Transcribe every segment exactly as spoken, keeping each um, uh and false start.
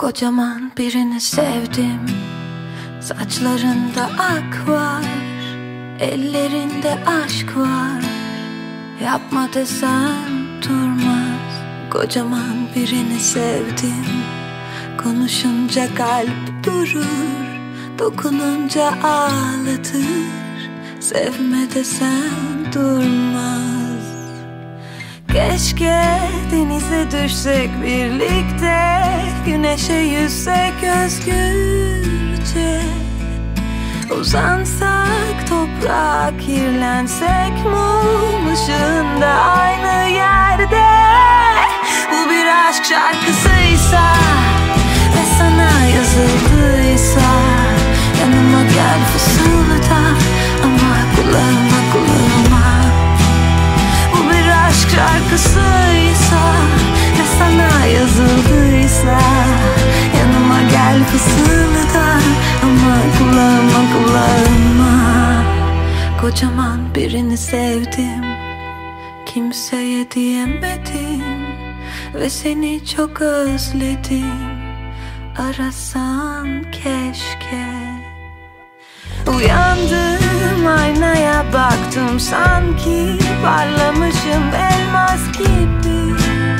Kocaman birini sevdim. Saçlarında ak var, ellerinde aşk var. Yapma desem durmaz. Kocaman birini sevdim. Konuşunca kalp durur, dokununca ağlatır. Sevme desem durmaz. Keşke denize düşsek birlikte, güneşe yüzsek özgürce. Uzansak toprağa, kirlensek mum ışığında aynı yerde. Bu bir aşk şarkısıysa ve sana yazıldıysa, yanıma gel fısılda ama kulağıma kulağıma. Bu bir aşk şarkısıysa ve sana yazıldıysa, yanıma gel fısılda ama kulağıma kulağıma. Kocaman birini sevdim, kimseye diyemedim ve seni çok özledim. Arasan keşke. Uyandım, aynaya baktım, sanki parlamışım elmas gibi.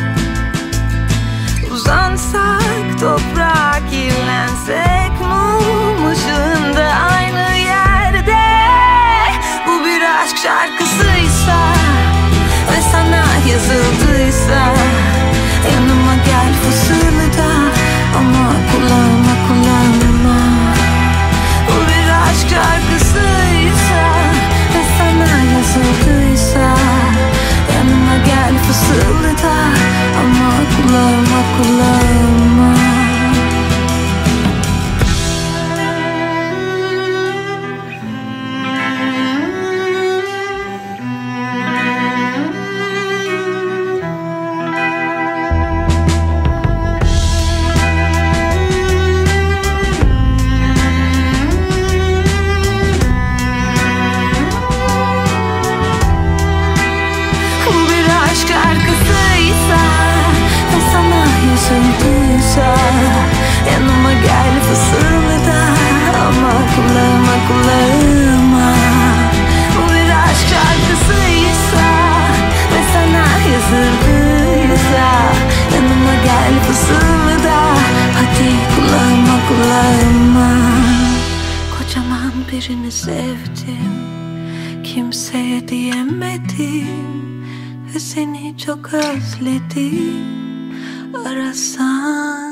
Uzansak toprağa, kirlensek mum ışığında aynı yerde. Bu bir aşk şarkısıysa ve sana yazıldıysa, yanıma gel fısılda ama kulağıma kulağıma. Bu bir aşk şarkısıysa ve sana yazıldıysa, yanıma gel fısılda ama kulağıma kulağıma. Yanıma gel fısılda ama kulağıma kulağıma. Bu bir aşk şarkısıysa ve sana yazıldıysa, yanıma gel fısılda, hadi kulağıma kulağıma. Kocaman birini sevdim, kimseye diyemedim ve seni çok özledim. Arasan